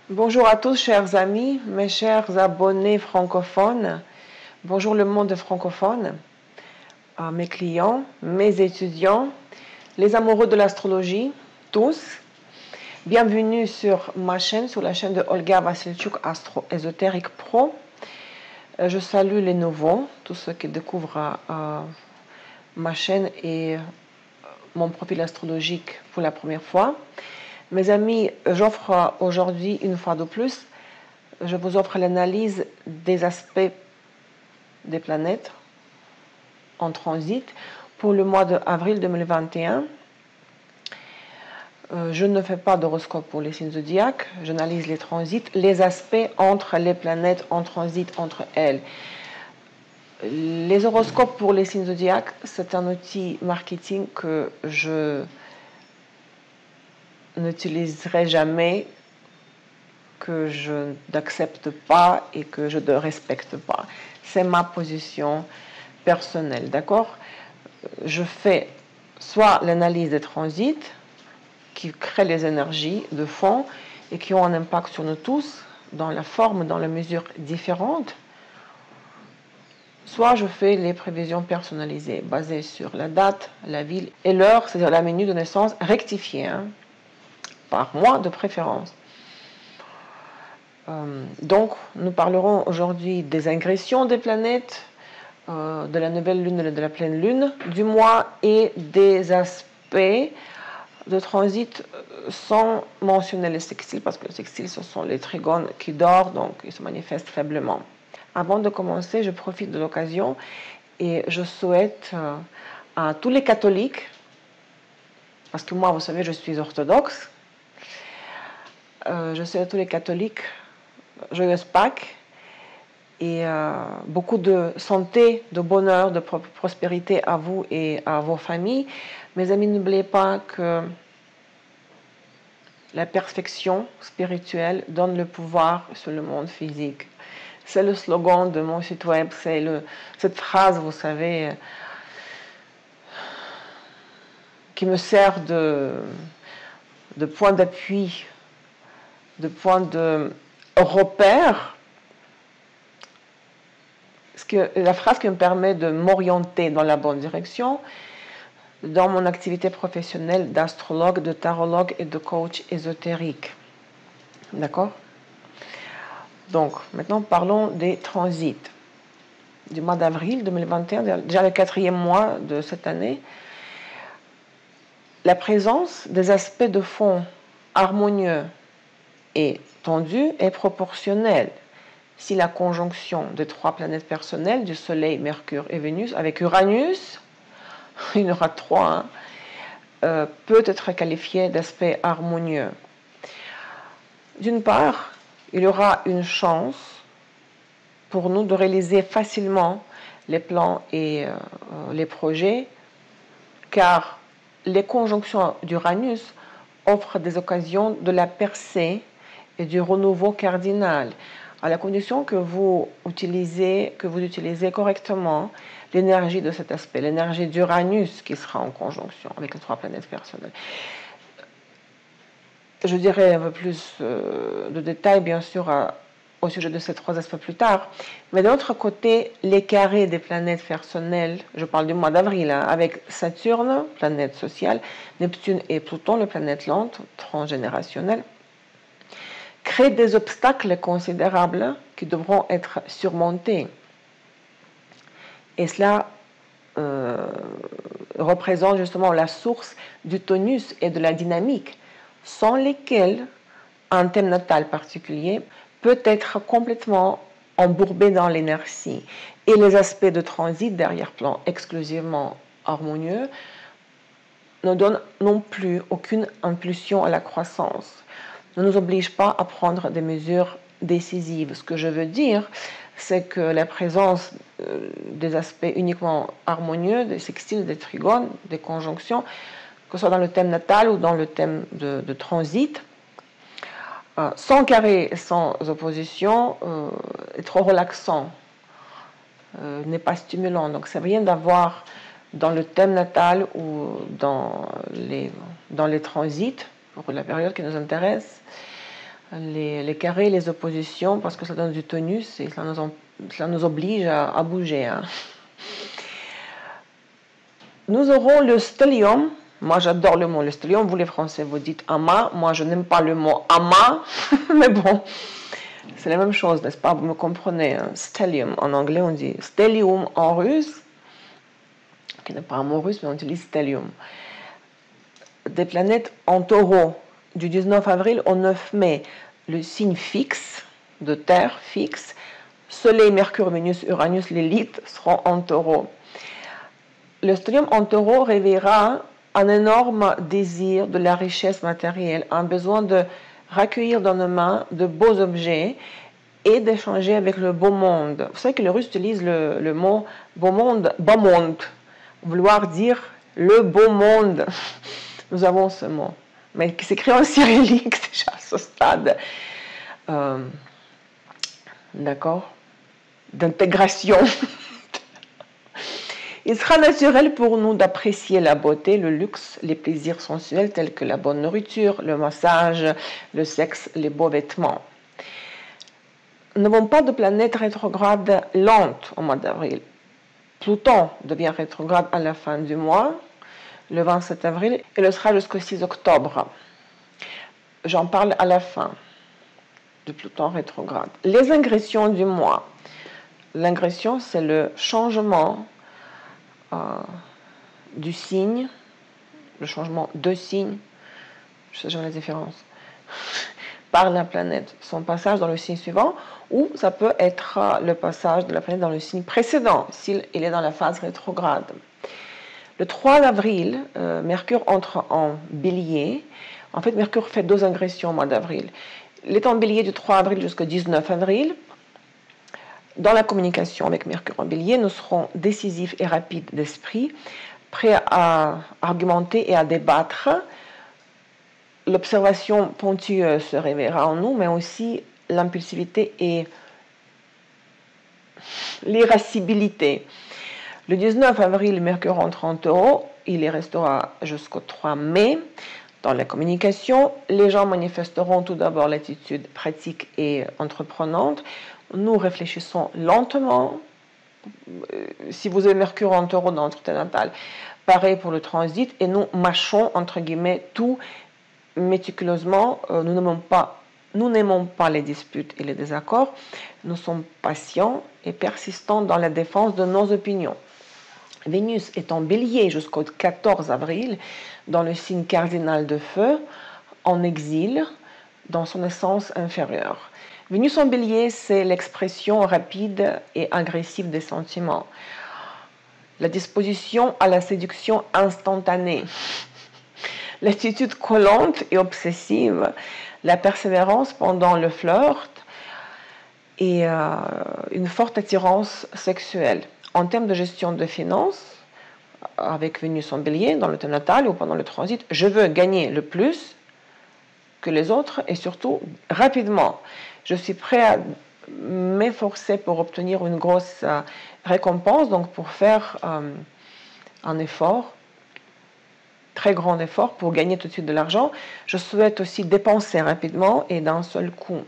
Bonjour à tous, chers amis, mes chers abonnés francophones. Bonjour le monde francophone, à mes clients, mes étudiants, les amoureux de l'astrologie, tous. Bienvenue sur ma chaîne, sur la chaîne de Olga Vassilchuk, Astro Ésotérique Pro. Je salue les nouveaux, tous ceux qui découvrent ma chaîne et mon profil astrologique pour la première fois. Mes amis, j'offre aujourd'hui, une fois de plus, je vous offre l'analyse des aspects des planètes en transit pour le mois d'avril 2021. Je ne fais pas d'horoscope pour les signes zodiaques, j'analyse les transits, les aspects entre les planètes en transit entre elles. Les horoscopes pour les signes zodiaques, c'est un outil marketing que je n'utiliserai jamais, que je n'accepte pas et que je ne respecte pas. C'est ma position personnelle, d'accord? Je fais soit l'analyse des transits qui créent les énergies de fond et qui ont un impact sur nous tous dans la forme, dans les mesures différentes, soit je fais les prévisions personnalisées basées sur la date, la ville et l'heure, c'est-à-dire la minute de naissance rectifiée, par mois de préférence. Donc, nous parlerons aujourd'hui des ingressions des planètes, de la nouvelle lune et de la pleine lune du mois et des aspects de transit sans mentionner les sextiles, parce que les sextiles, ce sont les trigones qui dorment, donc ils se manifestent faiblement. Avant de commencer, je profite de l'occasion et je souhaite à tous les catholiques, parce que moi, vous savez, je suis orthodoxe, je souhaite à tous les catholiques joyeuse Pâques et beaucoup de santé, de bonheur, de prospérité à vous et à vos familles. Mes amis, n'oubliez pas que la perfection spirituelle donne le pouvoir sur le monde physique. C'est le slogan de mon site web, c'est cette phrase, vous savez, qui me sert de point d'appui, de point de repère, la phrase qui me permet de m'orienter dans la bonne direction dans mon activité professionnelle d'astrologue, de tarologue et de coach ésotérique. D'accord? Donc, maintenant, parlons des transits du mois d'avril 2021, déjà le 4e mois de cette année. La présence des aspects de fond harmonieux et tendus est proportionnelle si la conjonction des 3 planètes personnelles, du Soleil, Mercure et Vénus, avec Uranus, il y en aura 3, peut être qualifiée d'aspect harmonieux. D'une part, il y aura une chance pour nous de réaliser facilement les plans et les projets, car les conjonctions d'Uranus offrent des occasions de la percée et du renouveau cardinal, à la condition que vous utilisez correctement l'énergie de cet aspect, l'énergie d'Uranus qui sera en conjonction avec les 3 planètes personnelles. Je dirai un peu plus de détails, bien sûr, au sujet de ces 3 aspects plus tard. Mais de l'autre côté, les carrés des planètes personnelles, je parle du mois d'avril, avec Saturne, planète sociale, Neptune et Pluton, les planètes lentes, transgénérationnelles, créent des obstacles considérables qui devront être surmontés. Et cela représente justement la source du tonus et de la dynamique, sans lesquels un thème natal particulier peut être complètement embourbé dans l'inertie. Et les aspects de transit d'arrière-plan exclusivement harmonieux ne donnent non plus aucune impulsion à la croissance, ne nous obligent pas à prendre des mesures décisives. Ce que je veux dire, c'est que la présence des aspects uniquement harmonieux, des sextiles, des trigones, des conjonctions, que ce soit dans le thème natal ou dans le thème de transit, sans carré et sans opposition, est trop relaxant, n'est pas stimulant. Donc c'est rien d'avoir dans le thème natal ou dans les transits, pour la période qui nous intéresse, les carrés, les oppositions, parce que ça donne du tonus et ça nous oblige à bouger. Hein. Nous aurons le stellium. Moi, j'adore le mot le stellium. Vous, les Français, vous dites amas. Moi, je n'aime pas le mot amas. Mais bon, c'est la même chose, n'est-ce pas? Vous me comprenez. Hein? Stellium, en anglais, on dit stellium en russe, qui n'est pas un mot russe, mais on utilise stellium. Des planètes en taureau, du 19 avril au 9 mai. Le signe fixe, de terre fixe. Soleil, Mercure, Vénus, Uranus, Lilith seront en taureau. Le stellium en taureau réveillera un énorme désir de la richesse matérielle, un besoin de recueillir dans nos mains de beaux objets et d'échanger avec le beau monde. Vous savez que les Russes utilisent le mot beau monde, vouloir dire le beau monde. Nous avons ce mot, mais qui s'écrit en cyrillique déjà à ce stade. D'accord, d'intégration. Il sera naturel pour nous d'apprécier la beauté, le luxe, les plaisirs sensuels tels que la bonne nourriture, le massage, le sexe, les beaux vêtements. Nous n'avons pas de planète rétrograde lente au mois d'avril. Pluton devient rétrograde à la fin du mois, le 27 avril, et le sera jusqu'au 6 octobre. J'en parle à la fin de Pluton rétrograde. Les ingressions du mois. L'ingression, c'est le changement du signe, le changement de signe, je sais jamais la différence, par la planète, son passage dans le signe suivant, ou ça peut être le passage de la planète dans le signe précédent, s'il est dans la phase rétrograde. Le 3 avril, Mercure entre en Bélier. En fait, Mercure fait 2 ingressions au mois d'avril. Il est en Bélier du 3 avril jusqu'au 19 avril. Dans la communication avec Mercure en Bélier, nous serons décisifs et rapides d'esprit, prêts à argumenter et à débattre. L'observation ponctueuse se réveillera en nous, mais aussi l'impulsivité et l'irascibilité. Le 19 avril, Mercure entre en Taureau, il y restera jusqu'au 3 mai. Dans la communication, les gens manifesteront tout d'abord l'attitude pratique et entreprenante. Nous réfléchissons lentement. Si vous avez Mercure en Taureau dans votre thème natal, pareil pour le transit, et nous mâchons, entre guillemets, tout méticuleusement. Nous n'aimons pas les disputes et les désaccords. Nous sommes patients et persistants dans la défense de nos opinions. Vénus est en Bélier jusqu'au 14 avril, dans le signe cardinal de feu, en exil, dans son essence inférieure. Vénus en Bélier, c'est l'expression rapide et agressive des sentiments. La disposition à la séduction instantanée. L'attitude collante et obsessive. La persévérance pendant le flirt et une forte attirance sexuelle. En termes de gestion de finances, avec Vénus en Bélier, dans le thème natal ou pendant le transit, je veux gagner le plus que les autres et surtout rapidement. Je suis prêt à m'efforcer pour obtenir une grosse récompense, donc pour faire un effort, très grand effort pour gagner tout de suite de l'argent. Je souhaite aussi dépenser rapidement et d'un seul coup.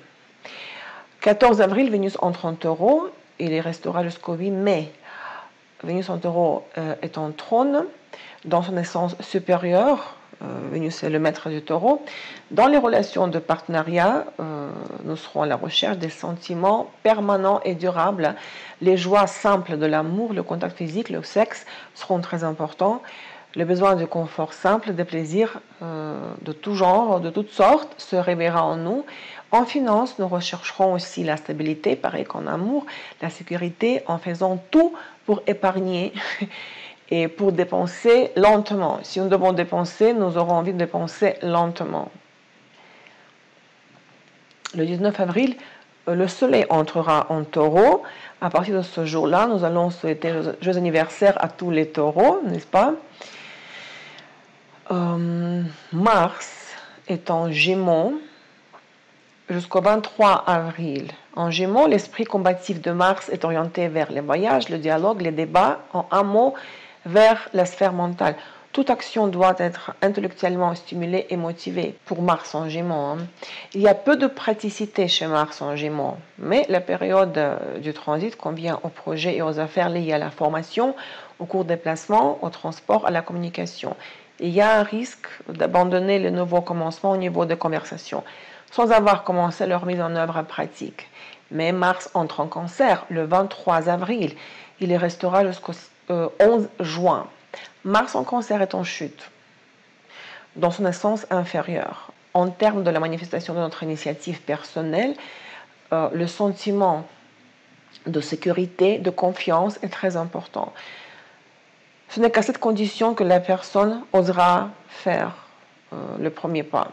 14 avril, Vénus entre en Taureau, il y restera jusqu'au 8 mai. Vénus en Taureau est en trône, dans son essence supérieure. Vénus est le maître du Taureau. Dans les relations de partenariat, nous serons à la recherche des sentiments permanents et durables. Les joies simples de l'amour, le contact physique, le sexe seront très importants. Le besoin de confort simple, des plaisirs de tout genre, de toutes sortes, se réveillera en nous. En finance, nous rechercherons aussi la stabilité, pareil qu'en amour, la sécurité, en faisant tout pour épargner et pour dépenser lentement. Si nous devons dépenser, nous aurons envie de dépenser lentement. Le 19 avril, le Soleil entrera en Taureau. À partir de ce jour-là, nous allons souhaiter joyeux anniversaire à tous les taureaux, n'est-ce pas? Mars est en Gémeaux jusqu'au 23 avril. En Gémeaux, l'esprit combatif de Mars est orienté vers les voyages, le dialogue, les débats, en un mot, vers la sphère mentale. Toute action doit être intellectuellement stimulée et motivée pour Mars en Gémeaux. Il y a peu de praticité chez Mars en Gémeaux, mais la période du transit convient aux projets et aux affaires liées à la formation, au court déplacement, au transport, à la communication. Il y a un risque d'abandonner le nouveau commencement au niveau des conversations, sans avoir commencé leur mise en œuvre pratique. Mais Mars entre en Cancer le 23 avril. Il y restera jusqu'au 11 juin. Mars en Cancer est en chute, dans son essence inférieure. En termes de la manifestation de notre initiative personnelle, le sentiment de sécurité, de confiance est très important. Ce n'est qu'à cette condition que la personne osera faire le premier pas.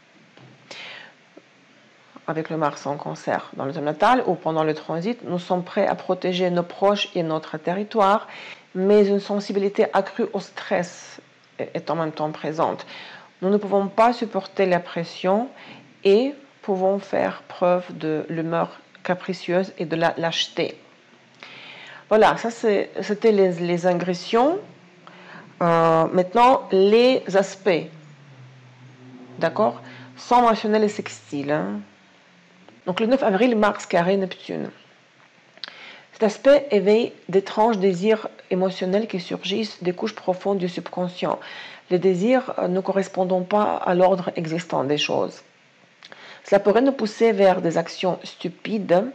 Avec le Mars en Cancer dans le thème natal ou pendant le transit, nous sommes prêts à protéger nos proches et notre territoire, mais une sensibilité accrue au stress est en même temps présente. Nous ne pouvons pas supporter la pression et pouvons faire preuve de l'humeur capricieuse et de la lâcheté. Voilà, ça c'était les ingressions. Maintenant, les aspects. D'accord? Sans mentionner les sextiles. Hein. Donc le 9 avril, Mars carré Neptune. Cet aspect éveille d'étranges désirs émotionnels qui surgissent des couches profondes du subconscient. Les désirs ne correspondant pas à l'ordre existant des choses. Cela pourrait nous pousser vers des actions stupides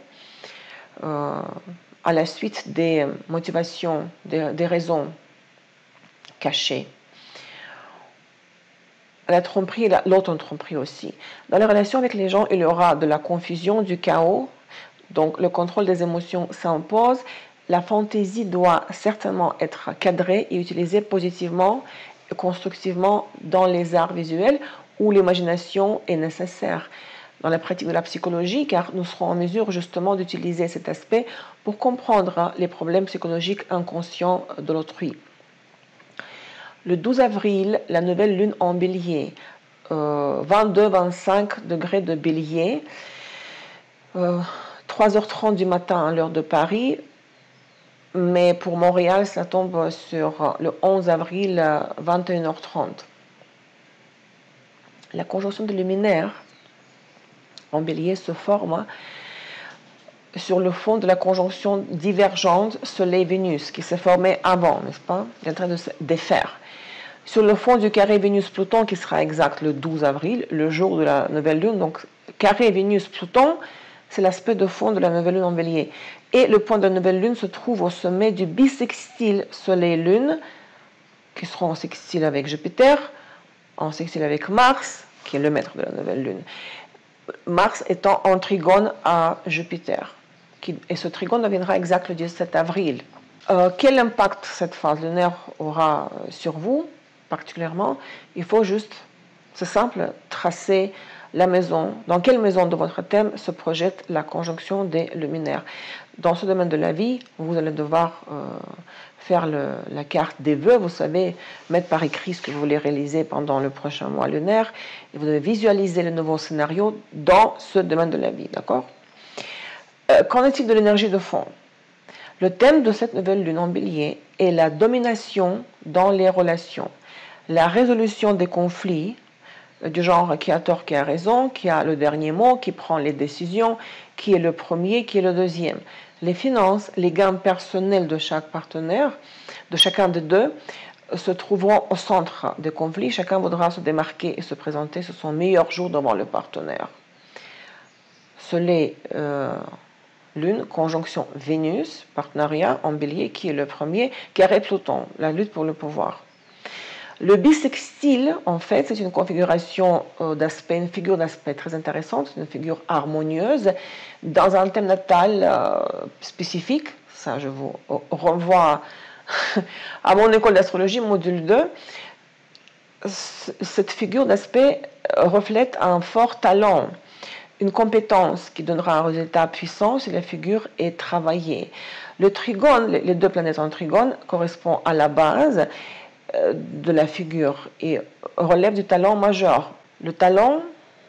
à la suite des motivations, des raisons cachées. La tromperie et l'auto-tromperie aussi. Dans les relations avec les gens, il y aura de la confusion, du chaos. Donc, le contrôle des émotions s'impose. La fantaisie doit certainement être cadrée et utilisée positivement et constructivement dans les arts visuels où l'imagination est nécessaire. Dans la pratique de la psychologie, car nous serons en mesure justement d'utiliser cet aspect pour comprendre les problèmes psychologiques inconscients de l'autrui. Le 12 avril, la nouvelle lune en bélier, 22-25 degrés de bélier, 3h30 du matin à l'heure de Paris, mais pour Montréal, ça tombe sur le 11 avril, 21h30. La conjonction de luminaires en bélier se forme sur le fond de la conjonction divergente Soleil-Vénus, qui s'est formée avant, n'est-ce pas? Il est en train de se défaire. Sur le fond du carré Vénus-Pluton, qui sera exact le 12 avril, le jour de la nouvelle lune. Donc, carré Vénus-Pluton, c'est l'aspect de fond de la nouvelle lune en bélier. Et le point de la nouvelle lune se trouve au sommet du bisextile Soleil-Lune, qui sera en sextile avec Jupiter, en sextile avec Mars, qui est le maître de la nouvelle lune. Mars étant en trigone à Jupiter. Et ce trigone deviendra exact le 17 avril. Quel impact cette phase lunaire aura sur vous, particulièrement? Il faut juste, c'est simple, tracer la maison. Dans quelle maison de votre thème se projette la conjonction des luminaires? Dans ce domaine de la vie, vous allez devoir faire la carte des vœux. Vous savez, mettre par écrit ce que vous voulez réaliser pendant le prochain mois lunaire. Et vous devez visualiser le nouveau scénario dans ce domaine de la vie, d'accord? Qu'en est-il de l'énergie de fond? Le thème de cette nouvelle lune en bélier est la domination dans les relations, la résolution des conflits, du genre qui a tort, qui a raison, qui a le dernier mot, qui prend les décisions, qui est le premier, qui est le deuxième. Les finances, les gains personnels de chaque partenaire, de chacun des deux, se trouveront au centre des conflits. Chacun voudra se démarquer et se présenter sur son meilleur jour devant le partenaire. Soleil, Lune, conjonction Vénus, partenariat en bélier, qui est le premier, carré Pluton, la lutte pour le pouvoir. Le bisextile, en fait, c'est une configuration d'aspect, une figure d'aspect très intéressante, une figure harmonieuse, dans un thème natal spécifique. Ça, je vous renvoie à mon école d'astrologie, module 2. Cette figure d'aspect reflète un fort talent, une compétence qui donnera un résultat puissant si la figure est travaillée. Le trigone, les deux planètes en trigone, correspondent à la base de la figure et relève du talent majeur. Le talent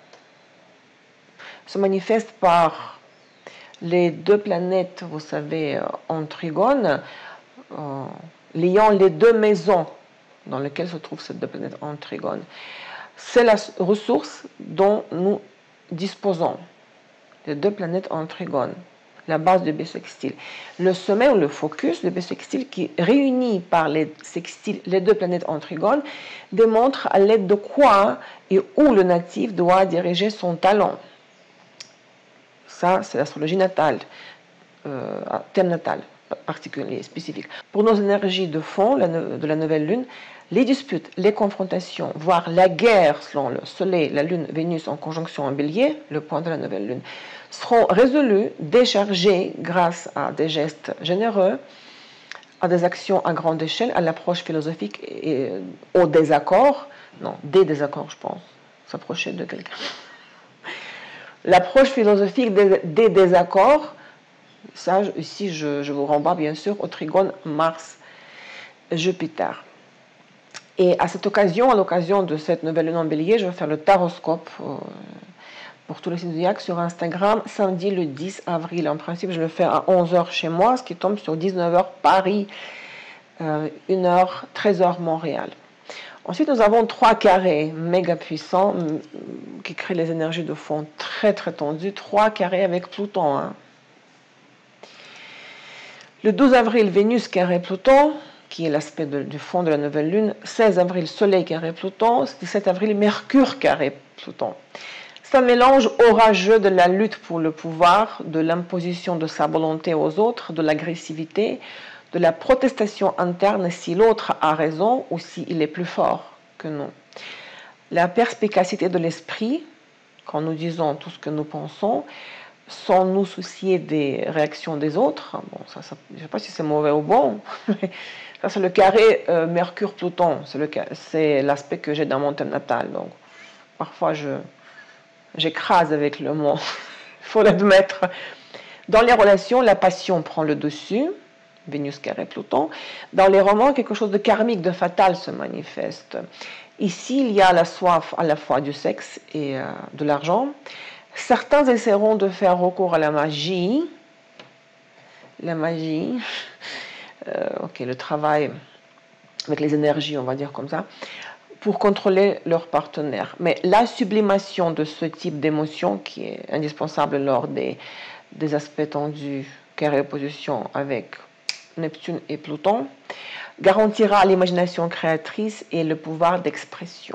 se manifeste par les deux planètes, vous savez, en trigone, liant les deux maisons dans lequel se trouvent ces deux planètes en trigone. C'est la ressource dont nous disposons, les deux planètes en trigone, la base du bissextile. Le sommet ou le focus du bissextile qui réunit par les sextiles les deux planètes en trigone démontre à l'aide de quoi et où le natif doit diriger son talent. Ça, c'est l'astrologie natale, thème natal particulier, spécifique. Pour nos énergies de fond de la nouvelle lune, les disputes, les confrontations, voire la guerre selon le Soleil, la Lune, Vénus en conjonction en Bélier, le point de la nouvelle lune, seront résolues, déchargées grâce à des gestes généreux, à des actions à grande échelle, à l'approche philosophique et au désaccord. Non, des désaccords, je pense. S'approcher de quelqu'un. L'approche philosophique des désaccords, ça, ici, je vous renvoie bien sûr au trigone Mars-Jupiter. Et à cette occasion, à l'occasion de cette nouvelle lune en Bélier, je vais faire le taroscope pour tous les signes zodiaques sur Instagram, samedi le 10 avril. En principe, je le fais à 11h chez moi, ce qui tombe sur 19h Paris, 1h, 13h Montréal. Ensuite, nous avons 3 carrés méga puissants qui créent les énergies de fond très très tendues. 3 carrés avec Pluton. Hein. Le 12 avril, Vénus carré Pluton, qui est l'aspect du fond de la nouvelle lune. 16 avril, Soleil carré Pluton. 17 avril, Mercure carré Pluton. C'est un mélange orageux de la lutte pour le pouvoir, de l'imposition de sa volonté aux autres, de l'agressivité, de la protestation interne si l'autre a raison ou s'il est plus fort que nous. La perspicacité de l'esprit, quand nous disons tout ce que nous pensons, sans nous soucier des réactions des autres. Bon, ça, je ne sais pas si c'est mauvais ou bon, mais ça c'est le carré Mercure-Pluton, c'est l'aspect que j'ai dans mon thème natal. Donc, parfois j'écrase avec le mot, il faut l'admettre. Dans les relations, la passion prend le dessus, Vénus carré Pluton. Dans les romans, quelque chose de karmique, de fatal se manifeste. Ici, il y a la soif à la fois du sexe et de l'argent. Certains essaieront de faire recours à la magie. La magie, le travail avec les énergies, on va dire comme ça, pour contrôler leur partenaire. Mais la sublimation de ce type d'émotion, qui est indispensable lors des aspects tendus, carré opposition avec Neptune et Pluton, garantira l'imagination créatrice et le pouvoir d'expression.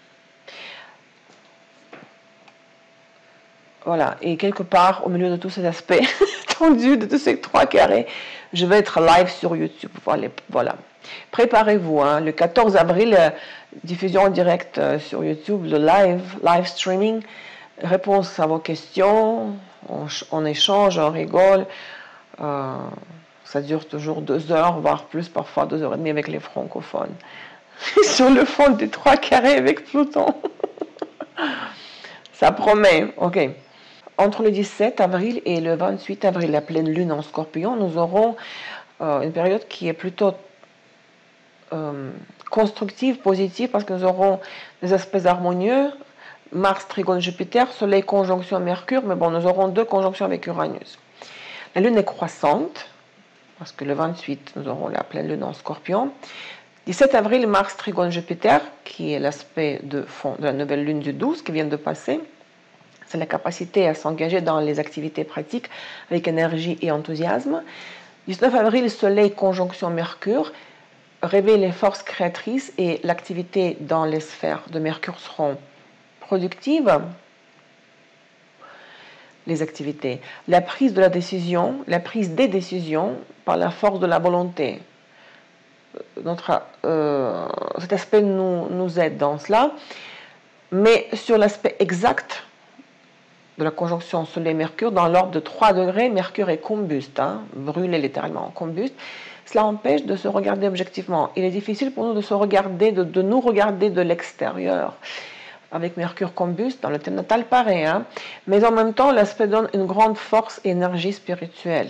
Voilà, et quelque part, au milieu de tous ces aspects tendus, de tous ces 3 carrés, je vais être live sur YouTube. Voilà. Préparez-vous, hein, le 14 avril, diffusion en direct sur YouTube, le live streaming, réponse à vos questions, on échange, on rigole. Ça dure toujours 2 heures, voire plus, parfois 2h30 avec les francophones. Sur le fond des 3 carrés avec Pluton. Ça promet, ok. Entre le 17 avril et le 28 avril, la pleine lune en Scorpion, nous aurons une période qui est plutôt constructive, positive, parce que nous aurons des aspects harmonieux, Mars, Trigone, Jupiter, Soleil, conjonction Mercure, mais bon, nous aurons 2 conjonctions avec Uranus. La lune est croissante, parce que le 28, nous aurons la pleine lune en Scorpion. 17 avril, Mars, Trigone, Jupiter, qui est l'aspect de fond de la nouvelle lune du 12 qui vient de passer. C'est la capacité à s'engager dans les activités pratiques avec énergie et enthousiasme. 19 avril, Soleil, conjonction Mercure, réveille les forces créatrices et l'activité dans les sphères de Mercure seront productives. Les activités. La prise de la décision, la prise des décisions par la force de la volonté. Cet aspect nous aide dans cela. Mais sur l'aspect exact de la conjonction Soleil-Mercure, dans l'ordre de 3 degrés, Mercure est combuste, hein, brûlé littéralement, combuste. Cela empêche de se regarder objectivement. Il est difficile pour nous de se regarder, de nous regarder de l'extérieur. Avec Mercure combuste, dans le thème natal, pareil. Hein, mais en même temps, l'aspect donne une grande force et énergie spirituelle.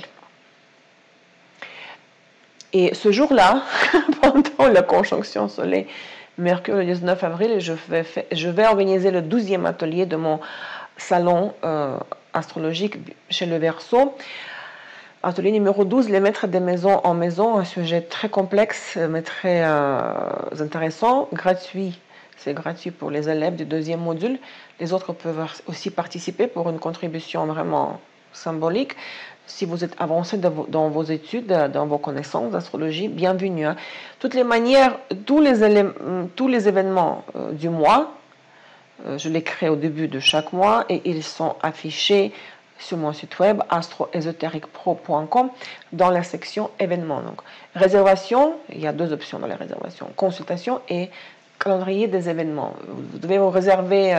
Et ce jour-là, pendant la conjonction Soleil-Mercure, le 19 avril, je vais organiser le 12e atelier de mon salon astrologique chez le Verseau. Atelier numéro 12, les maîtres des maisons en maison, un sujet très complexe mais très intéressant, gratuit. C'est gratuit pour les élèves du deuxième module. Les autres peuvent aussi participer pour une contribution vraiment symbolique. Si vous êtes avancé dans vos études, dans vos connaissances d'astrologie, bienvenue. Hein. Toutes les manières, tous les événements du mois, je les crée au début de chaque mois et ils sont affichés sur mon site web astroésotéricpro.com dans la section événements. Donc, réservation, il y a deux options dans les réservations, consultation et calendrier des événements. Vous devez vous réserver,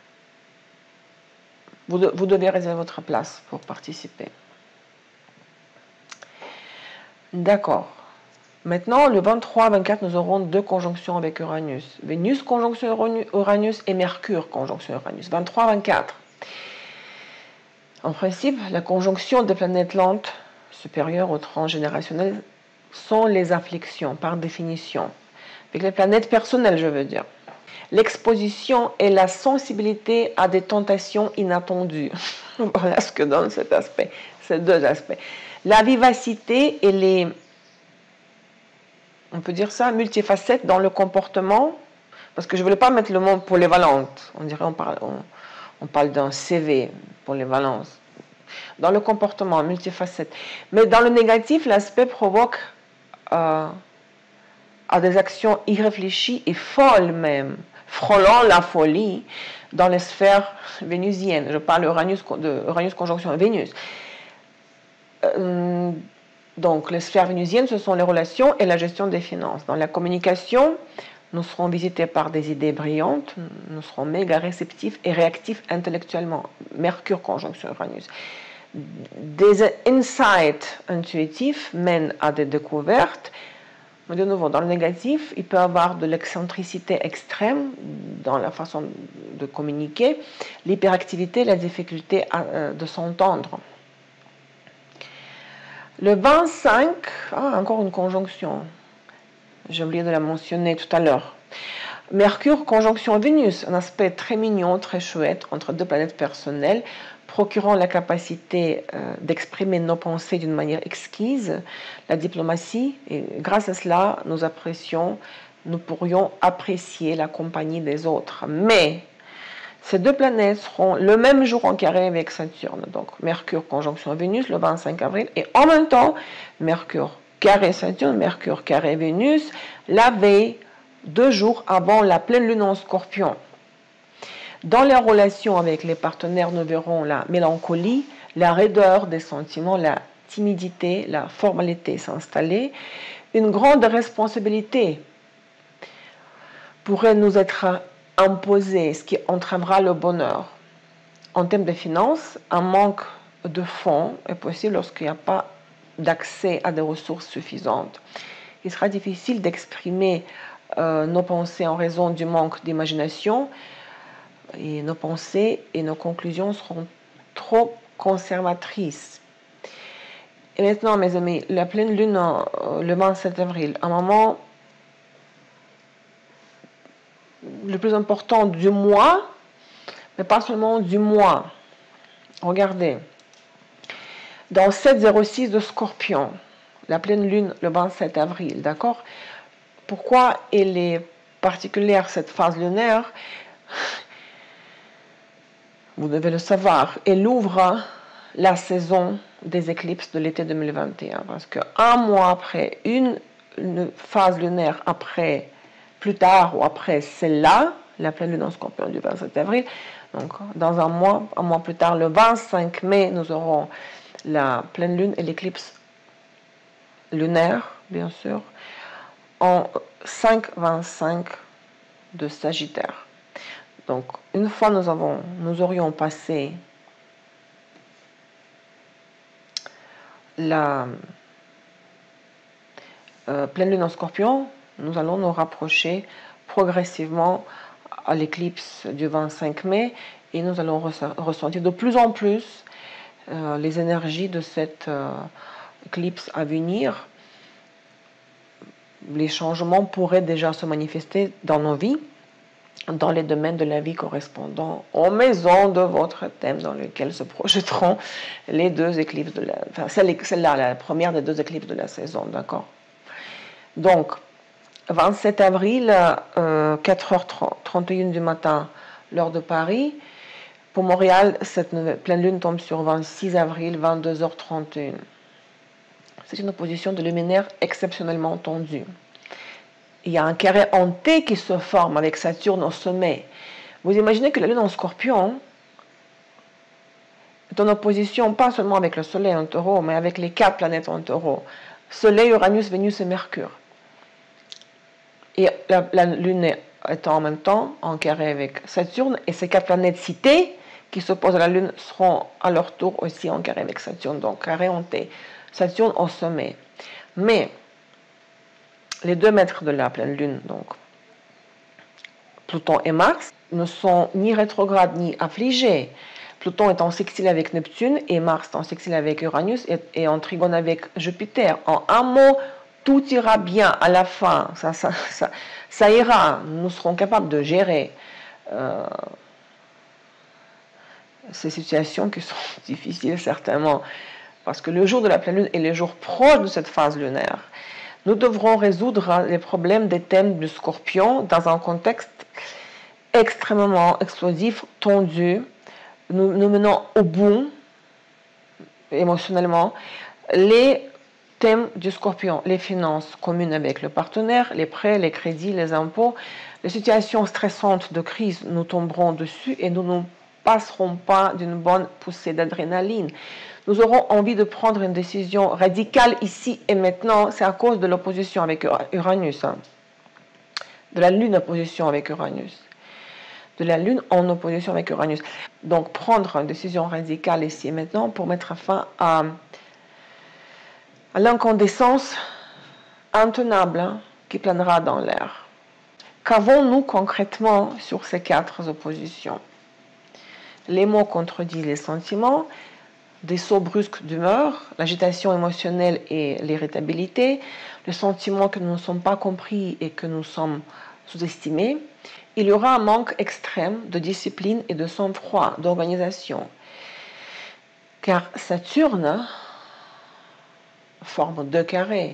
vous devez réserver votre place pour participer. D'accord. Maintenant, le 23-24, nous aurons deux conjonctions avec Uranus. Vénus conjonction Uranus et Mercure conjonction Uranus. 23-24. En principe, la conjonction des planètes lentes supérieures au transgénérationnel sont les afflictions, par définition. Avec les planètes personnelles, je veux dire. L'exposition et la sensibilité à des tentations inattendues. Voilà ce que donne cet aspect, ces deux aspects. La vivacité et les, on peut dire ça, multifacettes dans le comportement, parce que je ne voulais pas mettre le mot polyvalente. On dirait on parle d'un CV pour les valences. Dans le comportement, multifacette. Mais dans le négatif, l'aspect provoque à des actions irréfléchies et folles même, frôlant la folie dans les sphères vénusiennes. Je parle de Uranus conjonction Vénus. Donc, les sphères vénusiennes, ce sont les relations et la gestion des finances. Dans la communication, nous serons visités par des idées brillantes, nous serons méga réceptifs et réactifs intellectuellement. Mercure conjonction Uranus. Des insights intuitifs mènent à des découvertes. Mais de nouveau, dans le négatif, il peut y avoir de l'excentricité extrême dans la façon de communiquer, l'hyperactivité, la difficulté de s'entendre. Le 25, encore une conjonction. J'ai oublié de la mentionner tout à l'heure. Mercure conjonction Vénus, un aspect très mignon, très chouette entre deux planètes personnelles, procurant la capacité d'exprimer nos pensées d'une manière exquise, la diplomatie, et grâce à cela, nous pourrions apprécier la compagnie des autres. Mais ces deux planètes seront le même jour en carré avec Saturne, donc Mercure conjonction Vénus le 25 avril, et en même temps, Mercure carré Saturne, Mercure carré Vénus, la veille, 2 jours avant la pleine lune en Scorpion. Dans les relations avec les partenaires, nous verrons la mélancolie, la raideur des sentiments, la timidité, la formalité s'installer. Une grande responsabilité pourrait nous être imposée, ce qui entravera le bonheur. En termes de finances, un manque de fonds est possible lorsqu'il n'y a pas d'accès à des ressources suffisantes. Il sera difficile d'exprimer nos pensées en raison du manque d'imagination, et nos pensées et nos conclusions seront trop conservatrices. Et maintenant, mes amis, la pleine lune le 27 avril, un moment le plus important du mois, mais pas seulement du mois. Regardez, dans 706 de Scorpion, la pleine lune le 27 avril, d'accord? Pourquoi elle est particulière, cette phase lunaire? Vous devez le savoir, elle ouvre la saison des éclipses de l'été 2021. Parce qu'un mois après, une phase lunaire après, plus tard ou après celle-là, la pleine lune en Scorpion du 27 avril, donc dans un mois plus tard, le 25 mai, nous aurons la pleine lune et l'éclipse lunaire, bien sûr, en 5-25 de Sagittaire. Donc, une fois nous aurions passé la pleine lune en Scorpion, nous allons nous rapprocher progressivement à l'éclipse du 25 mai et nous allons ressentir de plus en plus les énergies de cette éclipse à venir. Les changements pourraient déjà se manifester dans nos vies. dans les domaines de la vie correspondant aux maisons de votre thème dans lesquelles se projetteront les deux éclipses de la... Enfin, celle-là, la première des deux éclipses de la saison, d'accord? Donc, 27 avril, 4h31 du matin, l'heure de Paris. Pour Montréal, cette pleine lune tombe sur 26 avril, 22h31. C'est une opposition de luminaire exceptionnellement tendue. Il y a un carré en T qui se forme avec Saturne au sommet. Vous imaginez que la lune en Scorpion est en opposition pas seulement avec le Soleil en Taureau, mais avec les 4 planètes en Taureau. Soleil, Uranus, Vénus et Mercure. Et la lune est en même temps en carré avec Saturne, et ces 4 planètes citées qui s'opposent à la lune seront à leur tour aussi en carré avec Saturne, donc carré en T. Saturne au sommet. Mais les 2 maîtres de la pleine lune, donc Pluton et Mars, ne sont ni rétrogrades ni affligés. Pluton est en sextile avec Neptune et Mars est en sextile avec Uranus et en trigone avec Jupiter. En un mot, tout ira bien à la fin. Ça ira. Nous serons capables de gérer ces situations qui sont difficiles certainement. Parce que le jour de la pleine lune est le jour proche de cette phase lunaire. Nous devrons résoudre les problèmes des thèmes du Scorpion dans un contexte extrêmement explosif, tendu. Nous menons au bout, émotionnellement, les thèmes du Scorpion, les finances communes avec le partenaire, les prêts, les crédits, les impôts. Les situations stressantes de crise nous tomberont dessus et nous ne passerons pas d'une bonne poussée d'adrénaline. Nous aurons envie de prendre une décision radicale ici et maintenant. C'est à cause de l'opposition avec Uranus, de la lune en opposition avec Uranus, de la lune en opposition avec Uranus. Donc prendre une décision radicale ici et maintenant pour mettre fin à l'incandescence intenable qui planera dans l'air. Qu'avons-nous concrètement sur ces 4 oppositions? Les mots contredisent les sentiments, des sauts brusques d'humeur, l'agitation émotionnelle et l'irritabilité, le sentiment que nous ne sommes pas compris et que nous sommes sous-estimés. Il y aura un manque extrême de discipline et de sang-froid, d'organisation. Car Saturne forme 2 carrés.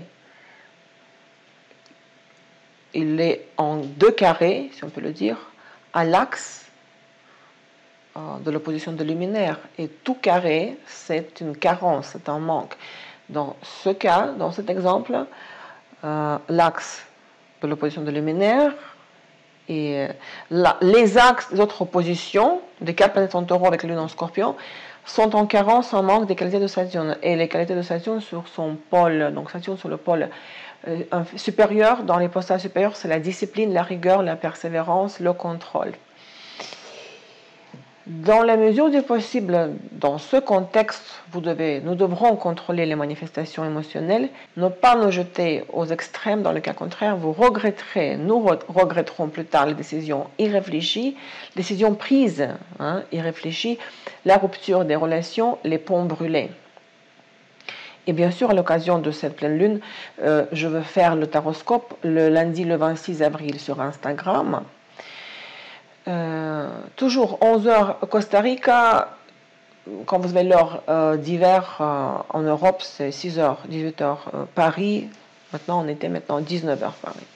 Il est en 2 carrés, si on peut le dire, à l'axe de l'opposition de luminaire. Et tout carré, c'est une carence, c'est un manque. Dans ce cas, dans cet exemple, l'axe de l'opposition de luminaire et les axes des autres oppositions, des 4 planètes en Taureau avec la lune en Scorpion, sont en carence, en manque des qualités de Saturne. Et les qualités de Saturne sur son pôle, donc Saturne sur le pôle supérieur, dans les postes supérieurs, c'est la discipline, la rigueur, la persévérance, le contrôle. Dans la mesure du possible, dans ce contexte, nous devrons contrôler les manifestations émotionnelles, ne pas nous jeter aux extrêmes. Dans le cas contraire, nous regretterons plus tard les décisions irréfléchies, décisions prises, irréfléchies, la rupture des relations, les ponts brûlés. Et bien sûr, à l'occasion de cette pleine lune, je veux faire le taroscope le lundi le 26 avril sur Instagram. Toujours 11h Costa Rica, quand vous avez l'heure d'hiver en Europe, c'est 6h, 18h Paris, maintenant 19h Paris.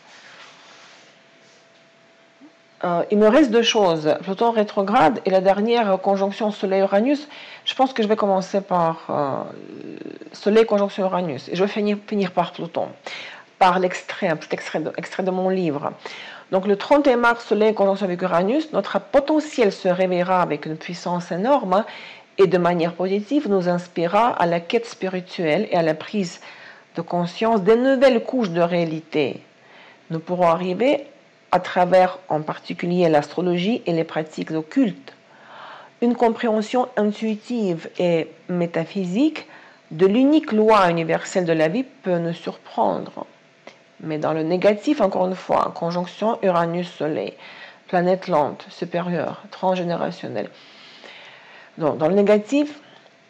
Il me reste 2 choses, Pluton rétrograde et la dernière conjonction Soleil-Uranus. Je pense que je vais commencer par Soleil conjonction Uranus et je vais finir par Pluton, par un petit extrait de mon livre. Donc le 31 mars, Soleil conjonction avec Uranus, notre potentiel se réveillera avec une puissance énorme et de manière positive nous inspirera à la quête spirituelle et à la prise de conscience des nouvelles couches de réalité. Nous pourrons arriver à travers en particulier l'astrologie et les pratiques occultes, une compréhension intuitive et métaphysique de l'unique loi universelle de la vie peut nous surprendre. Mais dans le négatif, encore une fois, conjonction Uranus-Soleil, planète lente, supérieure, transgénérationnelle. Donc, dans le négatif,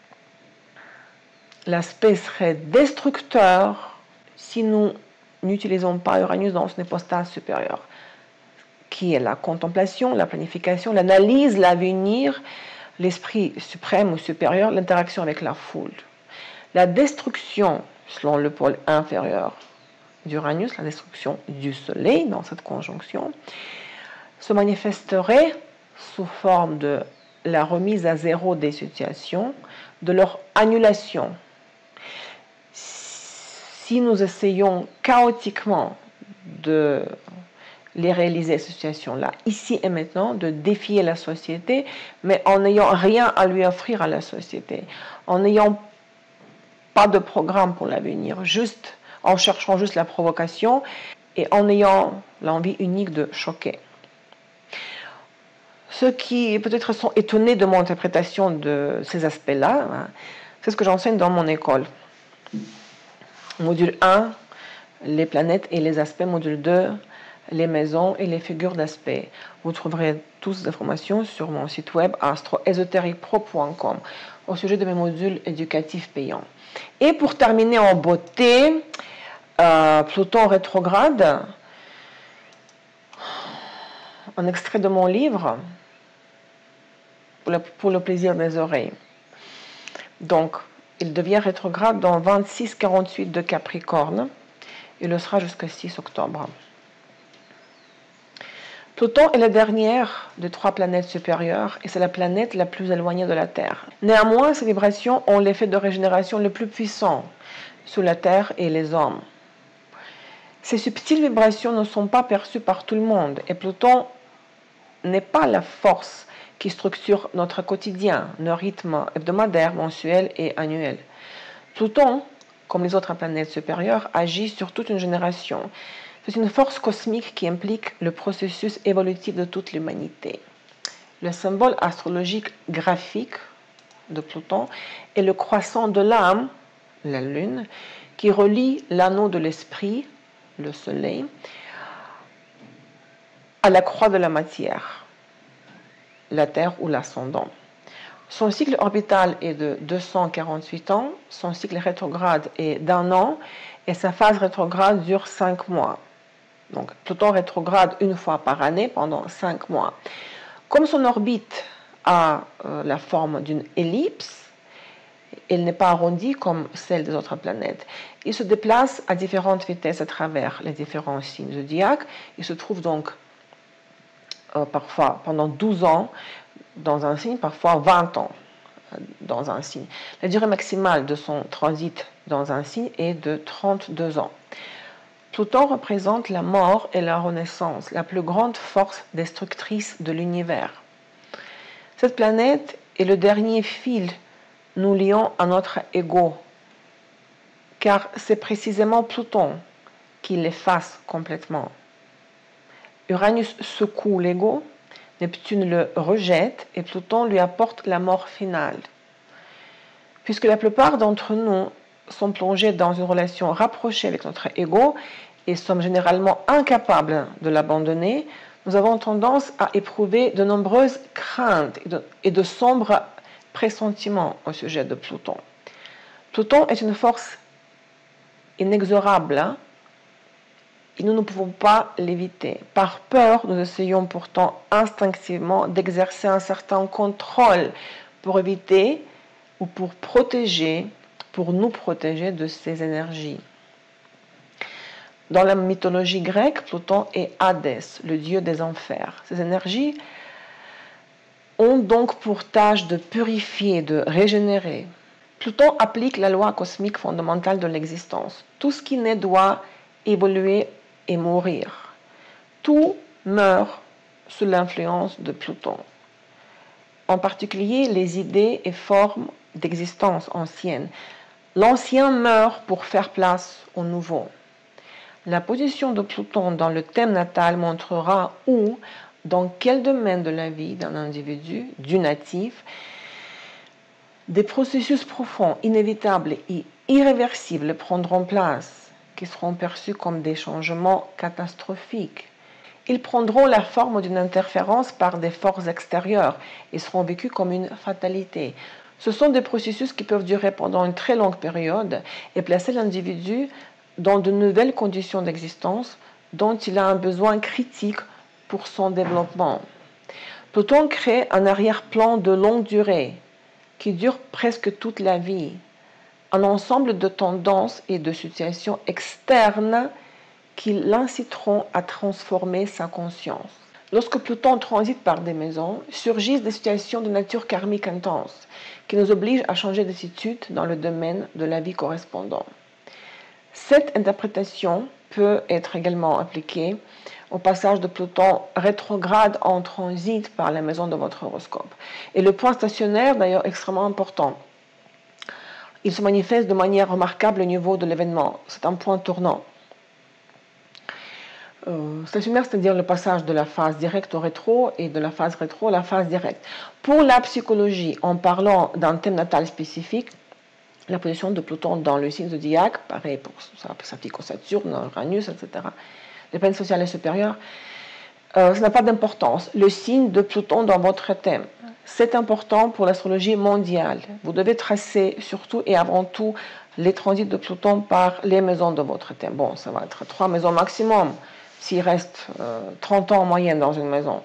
l'aspect serait destructeur si nous n'utilisons pas Uranus dans son hypostase supérieure. qui est la contemplation, la planification, l'analyse, l'avenir, l'esprit suprême ou supérieur, l'interaction avec la foule. La destruction, selon le pôle inférieur d'Uranus, la destruction du Soleil dans cette conjonction, se manifesterait sous forme de la remise à zéro des situations, de leur annulation. Si nous essayons chaotiquement de les réaliser, ces situations-là, ici et maintenant, de défier la société, mais en n'ayant rien à lui offrir à la société, en n'ayant pas de programme pour l'avenir, juste en cherchant juste la provocation et en ayant l'envie unique de choquer. Ceux qui peut-être sont étonnés de mon interprétation de ces aspects-là, c'est ce que j'enseigne dans mon école. Module 1, les planètes et les aspects. Module 2, les maisons et les figures d'aspect. Vous trouverez toutes ces informations sur mon site web astroesotericpro.com au sujet de mes modules éducatifs payants. Et pour terminer en beauté, Pluton rétrograde, un extrait de mon livre, pour le plaisir des oreilles. Donc, il devient rétrograde dans 26-48 de Capricorne. Il le sera jusqu'au 6 octobre. Pluton est la dernière des 3 planètes supérieures et c'est la planète la plus éloignée de la Terre. Néanmoins, ces vibrations ont l'effet de régénération le plus puissant sur la Terre et les hommes. Ces subtiles vibrations ne sont pas perçues par tout le monde et Pluton n'est pas la force qui structure notre quotidien, nos rythmes hebdomadaires, mensuels et annuels. Pluton, comme les autres planètes supérieures, agit sur toute une génération. C'est une force cosmique qui implique le processus évolutif de toute l'humanité. Le symbole astrologique graphique de Pluton est le croissant de l'âme, la Lune, qui relie l'anneau de l'esprit, le Soleil, à la croix de la matière, la Terre ou l'ascendant. Son cycle orbital est de 248 ans, son cycle rétrograde est d'1 an et sa phase rétrograde dure 5 mois. Donc Pluton rétrograde une fois par année pendant 5 mois. Comme son orbite a la forme d'une ellipse, elle n'est pas arrondie comme celle des autres planètes. Il se déplace à différentes vitesses à travers les différents signes zodiaques. Il se trouve donc parfois pendant 12 ans dans un signe, parfois 20 ans dans un signe. La durée maximale de son transit dans un signe est de 32 ans. Pluton représente la mort et la renaissance, la plus grande force destructrice de l'univers. Cette planète est le dernier fil nous liant à notre ego, car c'est précisément Pluton qui l'efface complètement. Uranus secoue l'ego, Neptune le rejette et Pluton lui apporte la mort finale. Puisque la plupart d'entre nous sont plongés dans une relation rapprochée avec notre ego et sommes généralement incapables de l'abandonner, nous avons tendance à éprouver de nombreuses craintes et de sombres pressentiments au sujet de Pluton. Pluton est une force inexorable et nous ne pouvons pas l'éviter. Par peur, nous essayons pourtant instinctivement d'exercer un certain contrôle pour éviter ou pour nous protéger de ces énergies. Dans la mythologie grecque, Pluton est Hadès, le dieu des enfers. Ces énergies ont donc pour tâche de purifier, de régénérer. Pluton applique la loi cosmique fondamentale de l'existence. Tout ce qui naît doit évoluer et mourir. Tout meurt sous l'influence de Pluton. En particulier, les idées et formes d'existence anciennes. L'ancien meurt pour faire place au nouveau. La position de Pluton dans le thème natal montrera où, dans quel domaine de la vie d'un individu, du natif, des processus profonds, inévitables et irréversibles prendront place, qui seront perçus comme des changements catastrophiques. Ils prendront la forme d'une interférence par des forces extérieures et seront vécus comme une fatalité. Ce sont des processus qui peuvent durer pendant une très longue période et placer l'individu dans de nouvelles conditions d'existence dont il a un besoin critique pour son développement. Pluton crée un arrière-plan de longue durée qui dure presque toute la vie, un ensemble de tendances et de situations externes qui l'inciteront à transformer sa conscience. Lorsque Pluton transite par des maisons, surgissent des situations de nature karmique intense qui nous obligent à changer d'attitude dans le domaine de la vie correspondant. Cette interprétation peut être également appliquée au passage de Pluton rétrograde en transit par la maison de votre horoscope. Et le point stationnaire, d'ailleurs, extrêmement important. Il se manifeste de manière remarquable au niveau de l'événement. C'est un point tournant. Stationnaire, c'est-à-dire le passage de la phase directe au rétro et de la phase rétro à la phase directe. Pour la psychologie, en parlant d'un thème natal spécifique, la position de Pluton dans le signe zodiaque, pareil pour sa Saturne, Uranus, etc., les peines sociales et supérieures, ça n'a pas d'importance. Le signe de Pluton dans votre thème, c'est important pour l'astrologie mondiale. Vous devez tracer surtout et avant tout les transits de Pluton par les maisons de votre thème. Bon, ça va être 3 maisons maximum, s'il reste 30 ans en moyenne dans une maison.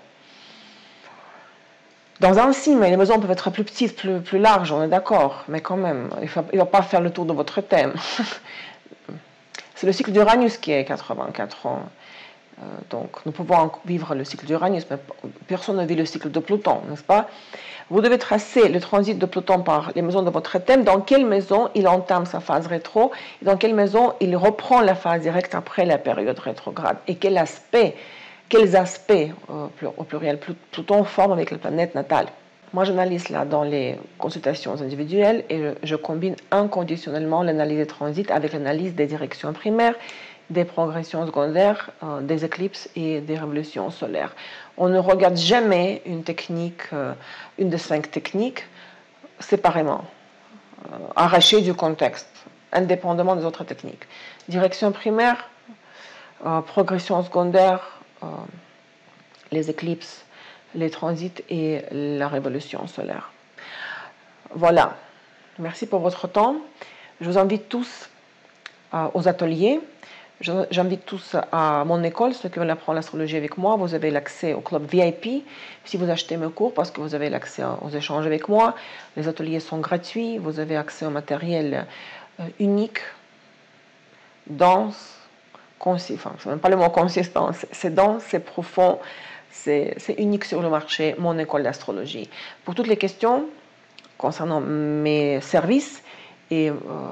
Dans un signe, les maisons peuvent être plus petites, plus larges, on est d'accord, mais quand même, il ne va pas faire le tour de votre thème. C'est le cycle d'Uranus qui est 84 ans. Donc, nous pouvons vivre le cycle d'Uranus, mais personne ne vit le cycle de Pluton, n'est-ce pas? Vous devez tracer le transit de Pluton par les maisons de votre thème, dans quelle maison il entame sa phase rétro, et dans quelle maison il reprend la phase directe après la période rétrograde, et quels aspects, au pluriel, Pluton forme avec la planète natale. Moi, j'analyse là dans les consultations individuelles et je combine inconditionnellement l'analyse des transits avec l'analyse des directions primaires, des progressions secondaires, des éclipses et des révolutions solaires. On ne regarde jamais une technique, une des 5 techniques, séparément, arrachée du contexte, indépendamment des autres techniques. Direction primaire, progression secondaire, les éclipses, les transits et la révolution solaire. Voilà. Merci pour votre temps. Je vous invite tous aux ateliers. J'invite tous à mon école, ceux qui veulent apprendre l'astrologie avec moi. Vous avez l'accès au club VIP si vous achetez mes cours parce que vous avez l'accès aux échanges avec moi. Les ateliers sont gratuits. Vous avez accès au matériel unique, dense, concis. Enfin, ce n'est même pas le mot consistant. C'est dense, c'est profond. C'est unique sur le marché, mon école d'astrologie. Pour toutes les questions concernant mes services et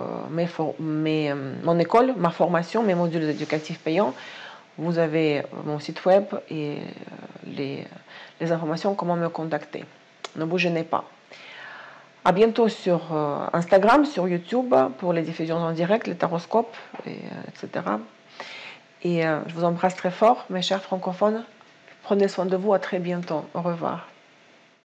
mon école, ma formation, mes modules éducatifs payants, vous avez mon site web et les informations, comment me contacter. Ne bougez pas. À bientôt sur Instagram, sur YouTube, pour les diffusions en direct, les taroscopes, etc. Et je vous embrasse très fort, mes chers francophones. Prenez soin de vous, à très bientôt. Au revoir.